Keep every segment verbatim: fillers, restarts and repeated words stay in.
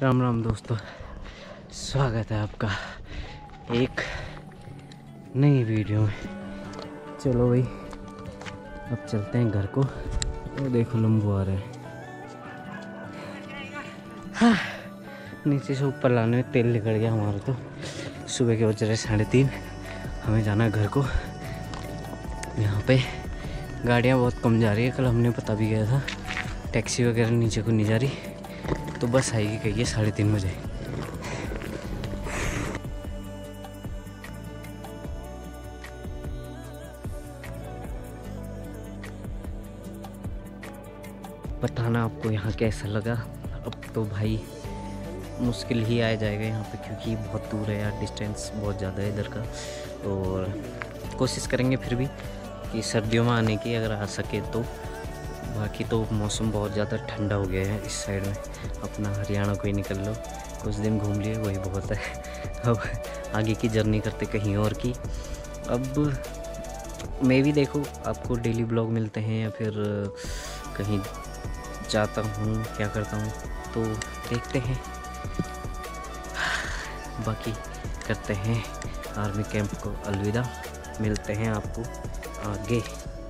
राम राम दोस्तों, स्वागत है आपका एक नई वीडियो में। चलो भाई अब चलते हैं घर को। वो देखो लंबू आ रहे हैं। हाँ, नीचे से ऊपर लाने में तेल निकल गया हमारा। तो सुबह के बज रहे साढ़े तीन, हमें जाना है घर को। यहाँ पे गाड़ियाँ बहुत कम जा रही है। कल हमने पता भी गया था, टैक्सी वगैरह नीचे को नहीं जा रही। तो बस आएगी कहिए साढ़े तीन बजे। बताना आपको यहाँ कैसा लगा। अब तो भाई मुश्किल ही आ जाएगा यहाँ पे, क्योंकि बहुत दूर है यार, डिस्टेंस बहुत ज़्यादा है इधर का। और कोशिश करेंगे फिर भी कि सर्दियों में आने की, अगर आ सके तो। बाकी तो मौसम बहुत ज़्यादा ठंडा हो गया है इस साइड में। अपना हरियाणा को ही निकल लो, कुछ दिन घूम लिए वही बहुत है। अब आगे की जर्नी करते कहीं और की। अब मैं भी देखो आपको डेली ब्लॉग मिलते हैं या फिर कहीं जाता हूँ, क्या करता हूँ तो देखते हैं। बाकी करते हैं आर्मी कैंप को अलविदा। मिलते हैं आपको आगे।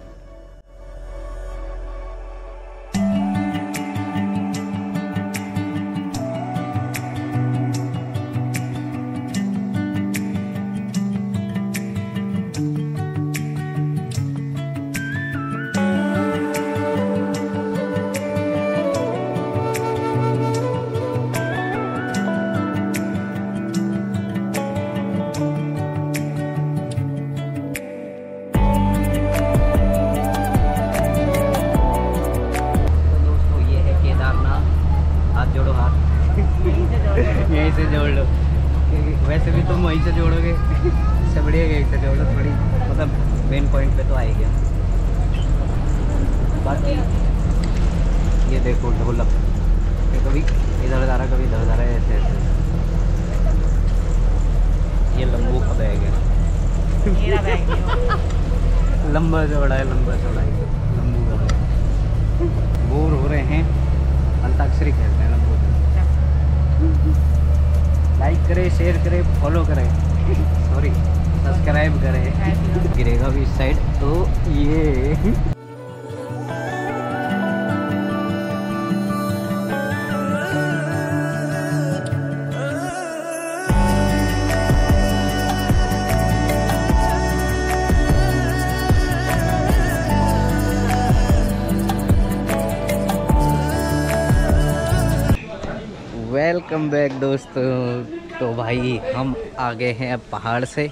यहीं से जोड़ लो, वैसे भी तुम वहीं से जोड़ोगे। इससे बढ़िया यहीं से जोड़ लो, थोड़ी मतलब मेन पॉइंट पे तो आएगी। बाकी ये देखो ढोलक, ये कभी इधर जा रहा कभी इधर जा रहा है, ऐसे ऐसे। ये लंबू का बैग है, मेरा बैग नहीं। लंबा चौड़ा है, लंबा चौड़ा है लंबू का बैग। बोर हो रहे हैं, अंताक्षरी खेलते हैं लंबू। लाइक करें, शेयर करें, फॉलो करें, सॉरी सब्सक्राइब करें। गिरेगा भी इस साइड तो ये वेलकम बैक दोस्तों। तो भाई हम आ गए हैं अब पहाड़ से।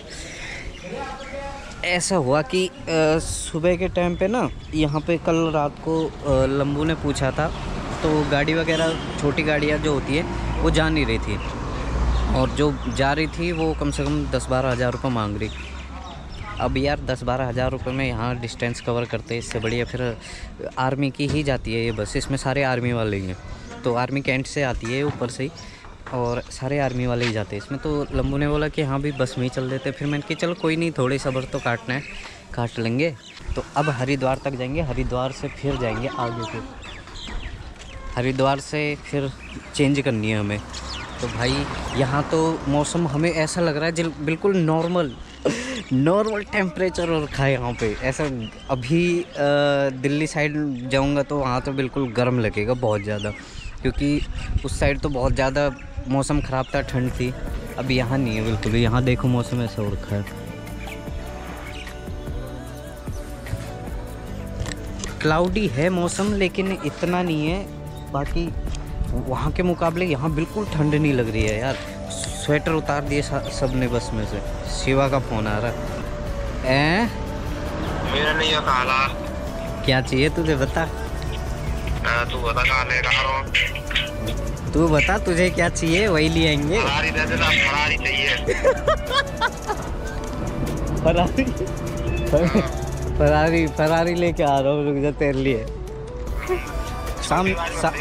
ऐसा हुआ कि आ, सुबह के टाइम पे ना, यहाँ पे कल रात को आ, लंबू ने पूछा था, तो गाड़ी वगैरह छोटी गाड़ियाँ जो होती है वो जा नहीं रही थी, और जो जा रही थी वो कम से कम दस बारह हज़ार रुपये मांग रही। अब यार दस बारह हज़ार रुपये में यहाँ डिस्टेंस कवर करते, इससे बढ़िया फिर आर्मी की ही जाती है ये बस। इसमें सारे आर्मी वाले ही हैं, तो आर्मी कैंट से आती है ऊपर से ही, और सारे आर्मी वाले ही जाते हैं इसमें। तो लंबू ने बोला कि हाँ भी बस में ही चल देते। फिर मैंने कहा चलो कोई नहीं, थोड़ी सब्र तो काटना है, काट लेंगे। तो अब हरिद्वार तक जाएंगे, हरिद्वार से फिर जाएंगे आगे से। हरिद्वार से फिर चेंज करनी है हमें। तो भाई यहाँ तो मौसम हमें ऐसा लग रहा है बिल्कुल नॉर्मल नॉर्मल टेम्परेचर और रखा है यहाँ पे। ऐसा अभी आ, दिल्ली साइड जाऊँगा तो वहाँ तो बिल्कुल गर्म लगेगा बहुत ज़्यादा, क्योंकि उस साइड तो बहुत ज़्यादा मौसम ख़राब था, ठंड थी। अब यहाँ नहीं है बिल्कुल। यहाँ देखो मौसम ऐसा हो रखा है। क्लाउडी है मौसम, लेकिन इतना नहीं है। बाकी वहाँ के मुकाबले यहाँ बिल्कुल ठंड नहीं लग रही है यार। स्वेटर उतार दिए सब ने बस में से। शिवा का फ़ोन आ रहा है। मेरा नहीं है काला। क्या चाहिए तुझे बता? तू बता कहाँ ले रहा हूँ। तू बता तुझे क्या चाहिए, वही ले आएंगे। फरारी दे देना, फरारी चाहिए। फरारी फरारी फरारी लेके आ रहा हूँ, रुक जा तेरे लिए। शाम सा...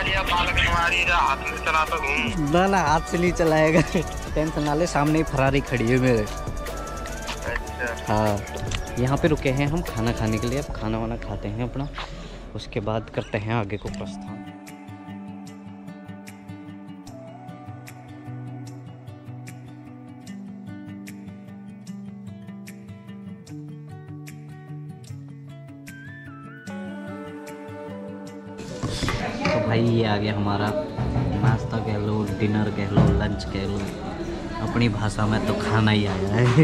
ना ना हाथ से नहीं चलाएगा। टेंशन ना ले, सामने ही फरारी खड़ी है मेरे। अच्छा। हाँ, यहाँ पे रुके हैं हम खाना खाने के लिए। अब खाना वाना खाते हैं अपना, उसके बाद करते हैं आगे को प्रस्थान। तो भाई ये आ गया हमारा नाश्ता कह लो, डिनर कह लो, लंच कह लो, अपनी भाषा में तो खाना ही आया है।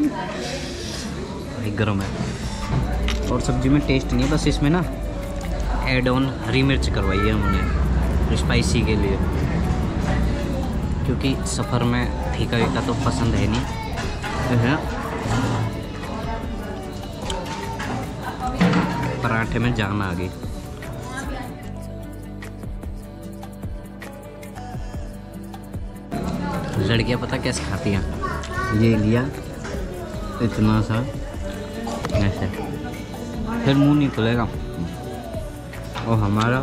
भाई गर्म है और सब्जी में टेस्ट नहीं है, बस इसमें ना एड ऑन हरी मिर्च करवाई है हमने स्पाइसी के लिए, क्योंकि सफ़र में फीका वीका तो पसंद है नहीं है। पराठे में जान आ गई। लड़कियां पता कैसे खाती हैं, ये लिया इतना सा ऐसे, फिर मुंह नहीं खुलेगा, और हमारा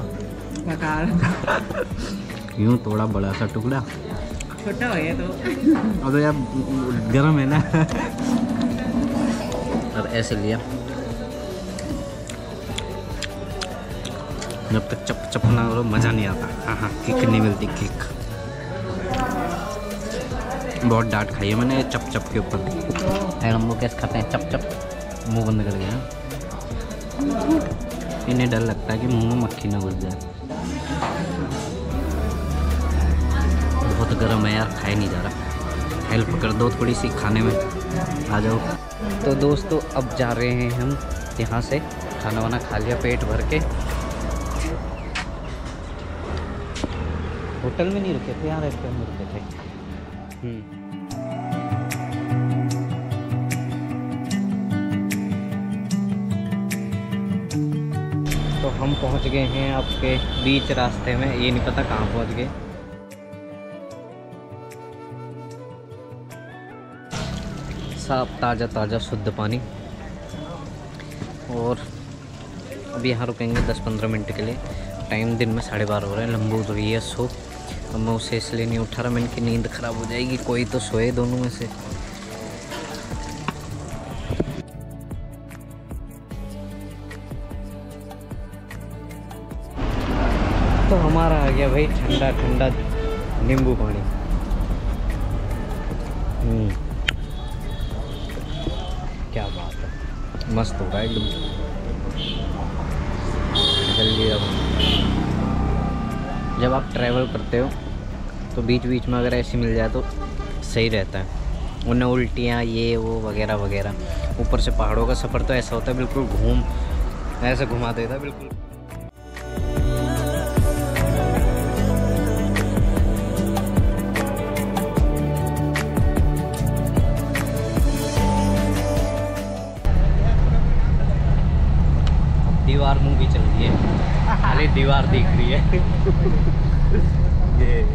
यूं थोड़ा बड़ा सा टुकड़ा, छोटा हो गया तो अब यार गर्म है ना। और ऐसे लिया, जब तक चप चप ना करो मज़ा नहीं आता। हाँ हाँ किक नहीं मिलती, किक। बहुत डांट खाई है मैंने चप चप के ऊपर। हम लोग कैसे खाते हैं चप चप, मुंह बंद कर गया। इन्हें डर लगता है कि मुंह में मक्खी ना घुस जाए। बहुत गर्म है यार, खाए नहीं जा रहा। हेल्प कर दो थोड़ी सी खाने में, आ जाओ। तो दोस्तों अब जा रहे हैं हम यहाँ से, खाना वाना खा लिया पेट भर के। होटल में नहीं रुके थे यार, रेस्टोरेंट में रुके थे। तो हम पहुंच गए हैं आपके बीच रास्ते में, ये नहीं पता कहाँ पहुंच गए। साफ ताज़ा ताज़ा शुद्ध पानी। और अभी यहाँ रुकेंगे दस पंद्रह मिनट के लिए। टाइम दिन में साढ़े बारह हो रहे हैं। लंबू उठ रही है सो, अब मैं उसे इसलिए नहीं उठा रहा, मैंने की नींद ख़राब हो जाएगी, कोई तो सोए दोनों में से। तो हमारा आ गया भाई ठंडा ठंडा नींबू पानी। क्या बात है, मस्त होगा एकदम। जल्दी अब जब आप ट्रैवल करते हो तो बीच बीच में अगर ऐसी मिल जाए तो सही रहता है, उन्हें उल्टियाँ ये वो वगैरह वगैरह। ऊपर से पहाड़ों का सफ़र तो ऐसा होता है बिल्कुल घूम ऐसे घुमा देता है बिल्कुल। दीवार मूवी चल रही है, खाली दीवार दिख रही है। ये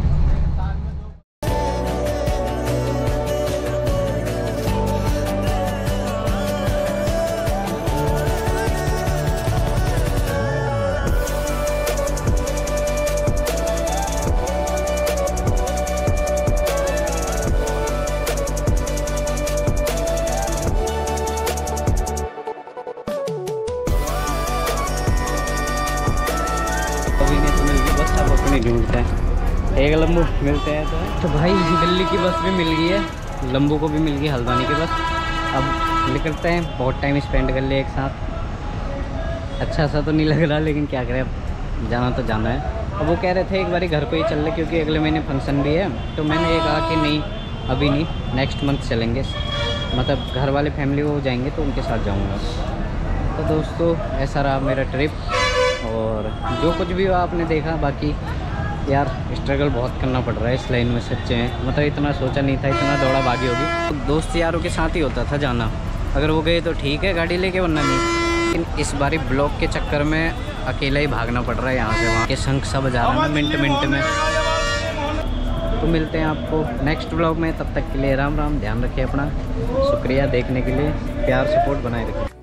ढूंढते हैं, एक लंबू मिलते हैं तो तो भाई दिल्ली की बस भी मिल गई है, लंबू को भी मिल गई हल्द्वानी की बस। अब निकलते हैं, बहुत टाइम स्पेंड कर लिया एक साथ। अच्छा सा तो नहीं लग रहा, लेकिन क्या करें, अब जाना तो जाना है। अब वो कह रहे थे एक बारी घर को ही चल रहे, क्योंकि अगले महीने फंक्शन भी है। तो मैंने ये कहा कि नहीं अभी नहीं, नेक्स्ट मंथ चलेंगे, मतलब घर वाले फैमिली वो जाएंगे तो उनके साथ जाऊँगा। तो दोस्तों ऐसा रहा मेरा ट्रिप, और जो कुछ भी हुआ आपने देखा। बाकी यार स्ट्रगल बहुत करना पड़ रहा है इस लाइन में, सच्चे हैं। मतलब इतना सोचा नहीं था, इतना दौड़ा भागी होगी। तो दोस्त यारों के साथ ही होता था जाना, अगर वो गए तो ठीक है गाड़ी लेके, वरना नहीं। लेकिन इस बारी ब्लॉक के चक्कर में अकेला ही भागना पड़ रहा है यहाँ से वहाँ के। शंख सब जा रहा है मिनट मिनट में। तो मिलते हैं आपको नेक्स्ट ब्लॉग में, तब तक के लिए राम राम। ध्यान रखिए अपना, शुक्रिया देखने के लिए, प्यार सपोर्ट बनाए रखिए।